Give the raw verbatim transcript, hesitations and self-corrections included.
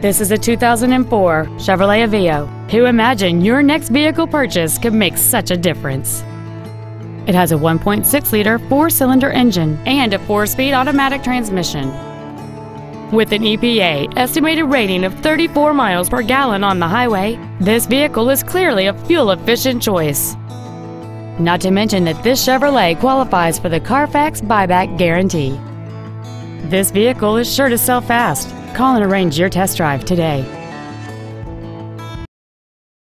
This is a two thousand four Chevrolet Aveo. Who imagined your next vehicle purchase could make such a difference? It has a one point six liter four-cylinder engine and a four-speed automatic transmission. With an E P A estimated rating of thirty-four miles per gallon on the highway, this vehicle is clearly a fuel-efficient choice. Not to mention that this Chevrolet qualifies for the Carfax buyback guarantee. This vehicle is sure to sell fast. Call and arrange your test drive today.